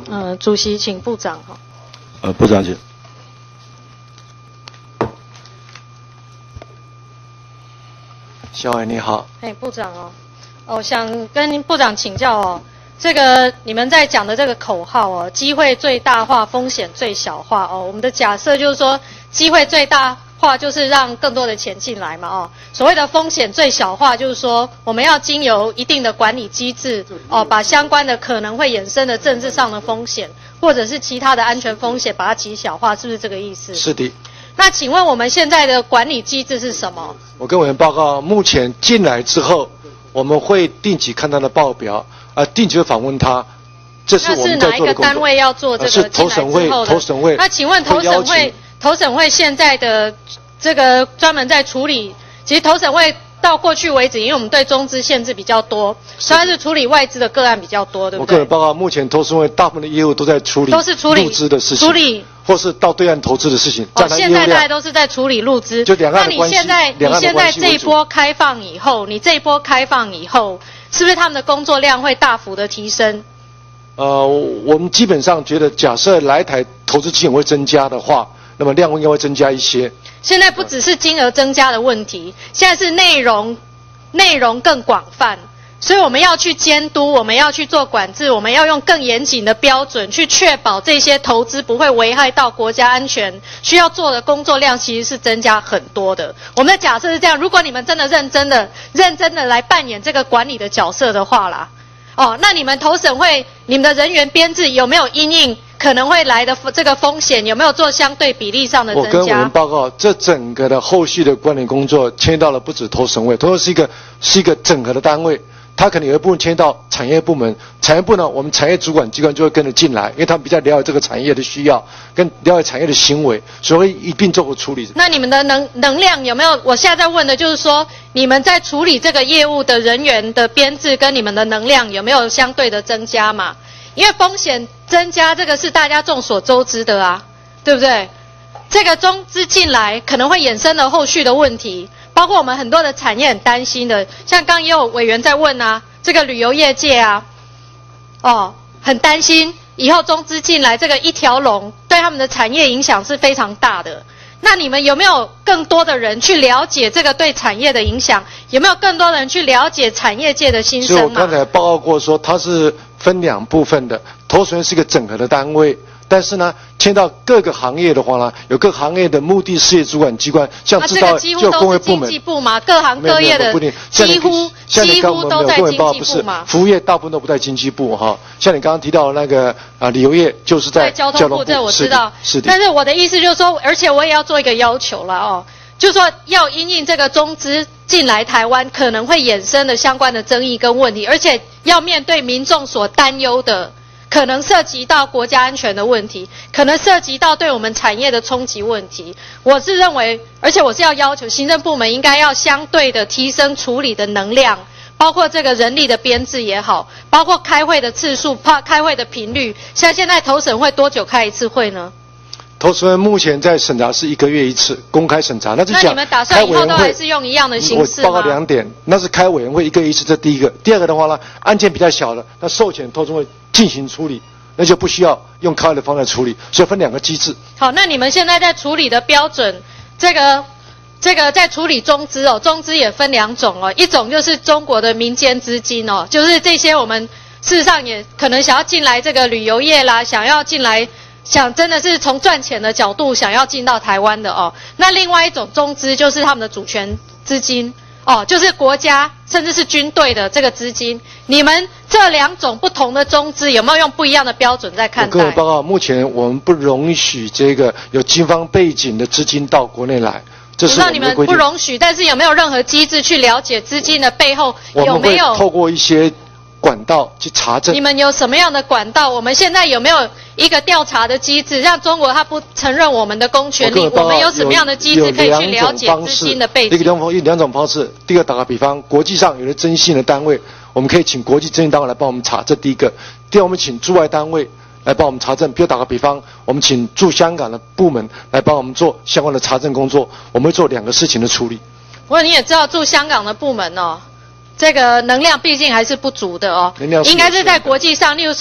主席，请部长哈。 部长请。小伟你好。 部长我想跟部长请教这个你们在讲的这个口号机会最大化，风险最小化我们的假设就是说，机会最大化就是让更多的钱进来嘛所谓的风险最小化就是说，我们要经由一定的管理机制把相关的可能会衍生的政治上的风险，或者是其他的安全风险，把它极小化，是不是这个意思？ 是的。 那请问我们现在的管理机制是什么？ 我跟委员报告，目前进来之后，我们会定期看他的报表，定期会访问他。这是我们在做的工作。那是哪一个单位要做这个？ 是投审会。投审会。那请问投审会现在的这个专门在处理，其实投审会到过去为止，因为我们对中资限制比较多，所以它是处理外资的个案比较多，对不对？ 我个人报告，目前投审会大部分的业务都在处理入资的事情，或是到对岸投资的事情。 现在大概都是在处理入资。 就两岸的关系。 那你现在这一波开放以后，是不是他们的工作量会大幅的提升？ 我们基本上觉得，假设来台投资金额会增加的话，那么量应该会增加一些。 现在不只是金额增加的问题，现在是内容更广泛，所以我们要去监督，我们要去做管制，我们要用更严谨的标准去确保这些投资不会危害到国家安全，需要做的工作量其实是增加很多的。我们的假设是这样，如果你们真的认真的来扮演这个管理的角色的话啦，那你们投审会你们的人员编制有没有因应可能会来的这个风险，有没有做相对比例上的增加？ 我跟委员报告，这整个的后续的管理工作牵到了不止投审会，投审会是一个整合的单位，它可能有一部分牵到产业部门，产业部呢，我们产业主管机关就会跟着进来，因为他们比较了解这个产业的需要，跟了解产业的行为，所以一并做处理。 那你们的能量有没有？我现在在问的就是说，你们在处理这个业务的人员的编制跟你们的能量有没有相对的增加嘛？因为风险增加，这个是大家众所周知的对不对？这个中资进来可能会衍生了后续的问题，包括我们很多的产业很担心的，像刚也有委员在问这个旅游业界很担心以后中资进来这个一条龙对他们的产业影响是非常大的。那你们有没有更多的人去了解这个对产业的影响？有没有更多人去了解产业界的心声？ 所以我刚才报告过说，它是分两部分的，投审会是一个整合的单位，但是呢，牵到各个行业的话呢，有各行业的目的事业主管机关，像制造业就有工业部门。 经济部嘛，各行各业的几乎都在经济部嘛。 服务业大部分都不在经济部像你刚刚提到的那个旅游业就是在交通部，这我知道。 是的。 但是我的意思就是说，而且我也要做一个要求了就是说要因应这个中资进来台湾可能会衍生的相关的争议跟问题，而且要面对民众所担忧的。可能涉及到国家安全的问题，可能涉及到对我们产业的冲击问题。我是认为，而且我是要求行政部门应该要相对的提升处理的能量，包括这个人力的编制也好，包括开会的次数、开会的频率。像现在投审会多久开一次会呢？ 投审会目前在审查是1个月1次公开审查，那你们打算以后都还是用一样的形式吗？ 我报告2点，那是开委员会1个月1次，这第一个。第二个的话呢，案件比较小的，那授权投审会进行处理，那就不需要用开会的方式处理，所以分2个机制。 好，那你们现在在处理的标准，这个在处理中资中资也分2种一种就是中国的民间资金就是这些我们事实上也可能想要进来这个旅游业啦，想要进来。想真的是从赚钱的角度想要进到台湾的那另外一种中资就是他们的主权资金就是国家甚至是军队的这个资金。你们这2种不同的中资有没有用不一样的标准在看待？ 各位报告，目前我们不容许这个有军方背景的资金到国内来，这是我们的规定。 你们不容许，但是有没有任何机制去了解资金的背后有没有？ 我们会透过一些管道去查证。 你们有什么样的管道？我们现在有没有一个调查的机制，让中国他不承认我们的公权力？我们有什么样的机制可以去了解资金的背景？ 有2种方式。第一个，打个比方，国际上有的征信的单位，我们可以请国际征信单位来帮我们查，这第一个。第二，我们请驻外单位来帮我们查证。比如打个比方，我们请驻香港的部门来帮我们做相关的查证工作，我们会做2个事情的处理。 不过你也知道，驻香港的部门这个能量毕竟还是不足的应该是在国际上，例如说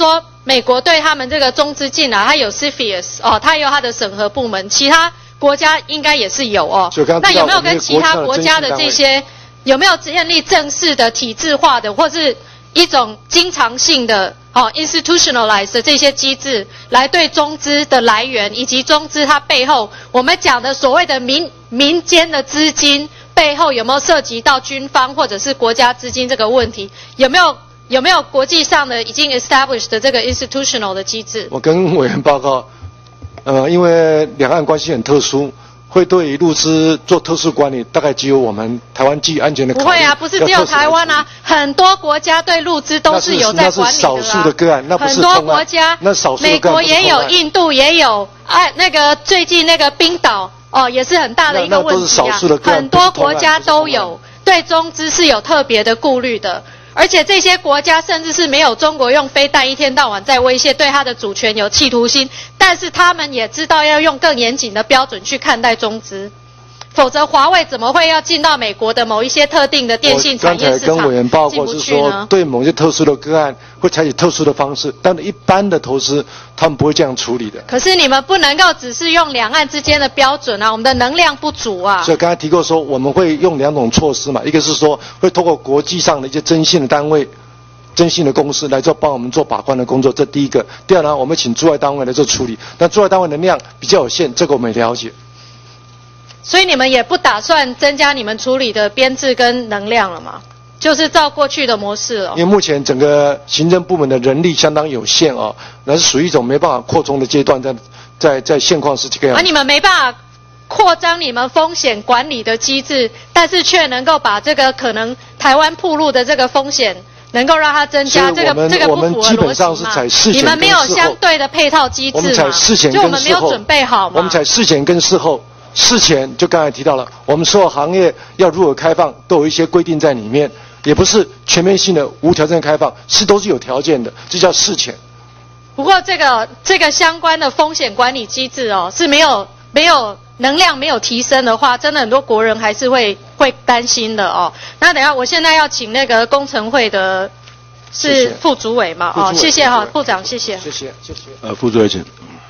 美国对他们这个中资进来，它有 CFIUS 哦，它有它的审核部门，其他国家应该也是有哦。那有没有跟其他国家的这些有没有建立正式的体制化的，或是一种经常性的institutionalized 的这些机制，来对中资的来源以及中资它背后我们讲的所谓的民间的资金背后有没有涉及到军方或者是国家资金这个问题？有没有国际上的已经 established 的这个 institutional 的机制？ 我跟委员报告，因为两岸关系很特殊，会对于陆资做特殊管理，大概只有我们台湾基于安全的考虑。 不会啊，不是只有台湾啊，很多国家对陆资都是有在管理的啦。 那是少数的个案，那不是很多国家， 那少数的个案， 美国也有，印度也有，那个最近那个冰岛也是很大的一个问题啊。很多国家都有对中资是有特别的顾虑的。而且这些国家甚至是没有中国用飞弹一天到晚在威胁，对它的主权有企图心，但是他们也知道要用更严谨的标准去看待中资，否则华为怎么会要进到美国的某一些特定的电信产业市场？ 我刚才跟委员报告是说，对某些特殊的个案会采取特殊的方式，但一般的投资他们不会这样处理的。 可是你们不能够只是用两岸之间的标准啊，我们的能量不足啊。 所以刚才提过说，我们会用两种措施嘛，一个是说会透过国际上的一些征信的单位、征信的公司来帮我们做把关的工作，这第一个。第二呢，我们请驻外单位来做处理，但驻外单位能量比较有限，这个我们也了解。 所以你们也不打算增加你们处理的编制跟能量了吗？就是照过去的模式了。 因为目前整个行政部门的人力相当有限哦，那是属于一种没办法扩充的阶段，在现况是这个样子。 你们没办法扩张你们风险管理的机制，但是却能够把这个可能台湾暴露的这个风险能够让它增加，这个不符合逻辑嘛？你们没有相对的配套机制嘛？ 我们采事前跟事后， 就我们没有准备好嘛？ 我们采事前跟事后。事前就刚才提到了，我们所有行业要如何开放，都有一些规定在里面，也不是全面性的无条件开放，都是有条件的，这叫事前。 不过这个相关的风险管理机制是没有能量没有提升的话，真的很多国人还是会担心的哦。那等一下，我现在要请那个工程会的是副主委嘛？谢谢哈，部长，谢谢。 谢谢。 副主委请。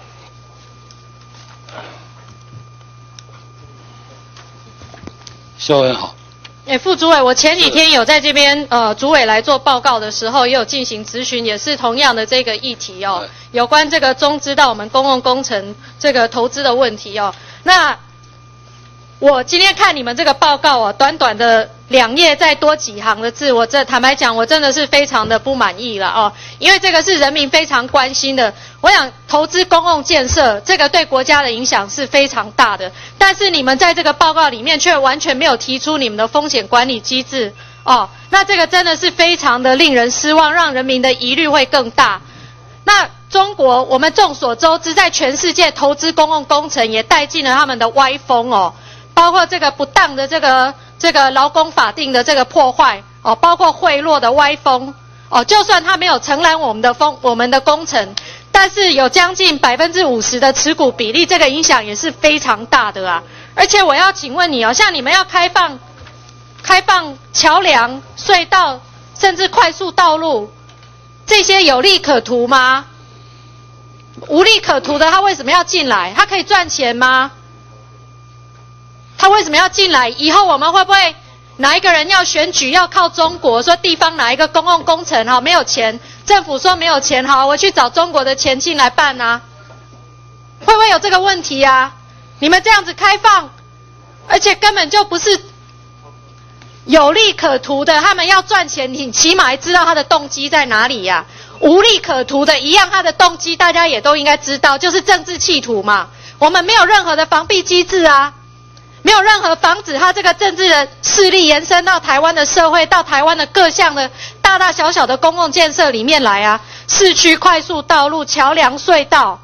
肖委员好。 副主委，我前几天有在这边主委来做报告的时候，也有进行咨询，也是同样的这个议题哦，有关这个中资到我们公共工程这个投资的问题哦。那我今天看你们这个报告短短的2页再多几行的字，我坦白讲，我真的是非常的不满意了哦，因为这个是人民非常关心的。我想投资公共建设，这个对国家的影响是非常大的，但是你们在这个报告里面却完全没有提出你们的风险管理机制哦，那这个真的是非常的令人失望，让人民的疑虑会更大。那中国我们众所周知，在全世界投资公共工程也带进了他们的歪风哦，包括这个不当的这个劳工法定的这个破坏哦，包括贿赂的歪风哦，就算他没有承揽我们的工程，但是有将近50%的持股比例，这个影响也是非常大的啊。而且我要请问你像你们要开放桥梁、隧道，甚至快速道路，这些有利可图吗？无利可图的，他为什么要进来？他可以赚钱吗？他为什么要进来？以后我们会不会哪一个人要选举要靠中国，说地方哪一个公共工程没有钱，政府说没有钱，好，我去找中国的钱进来办啊？会不会有这个问题啊？你们这样子开放，而且根本就不是有利可图的，他们要赚钱，你起码还知道他的动机在哪里呀？无利可图的一样，他的动机大家也都应该知道，就是政治企图嘛。我们没有任何的防弊机制啊，没有任何防止他这个政治的势力延伸到台湾的社会，到台湾的各项的大大小小的公共建设里面来啊，市区快速道路、桥梁、隧道。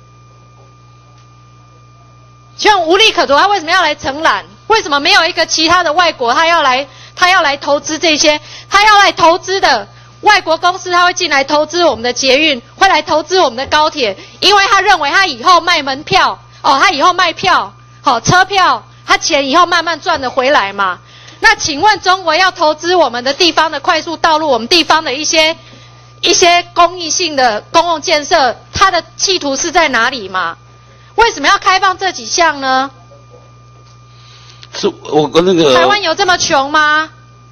像无利可图，他为什么要来承揽？为什么没有一个其他的外国他要来投资这些？他要来投资的外国公司，他会进来投资我们的捷运，会来投资我们的高铁，因为他认为他以后卖门票他以后卖票车票，他钱以后慢慢赚得回来嘛。那请问中国要投资我们的地方的快速道路，我们地方的一些一些公益性的公共建设，它的企图是在哪里嘛？为什么要开放这几项呢？ 是我跟那个台湾有这么穷吗？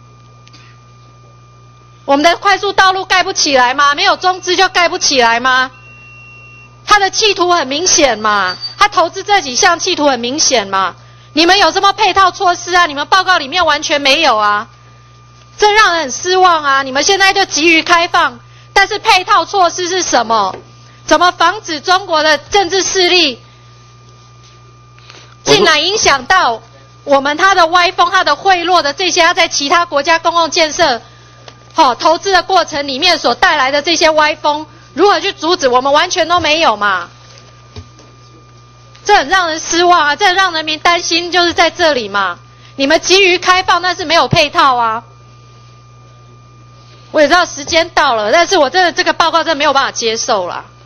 我们的快速道路盖不起来吗？没有中资就盖不起来吗？他的企图很明显嘛，他投资这几项企图很明显嘛。你们有什么配套措施啊？你们报告里面完全没有啊，这让人很失望啊！你们现在就急于开放，但是配套措施是什么？怎么防止中国的政治势力进来影响到我们他的歪风、他的贿赂的这些，他在其他国家公共建设投资的过程里面所带来的这些歪风，如何去阻止？我们完全都没有嘛，这很让人失望啊！这很让人民担心，就是在这里嘛。你们急于开放，但是没有配套啊。我也知道时间到了，但是我真的这个报告真的没有办法接受啦。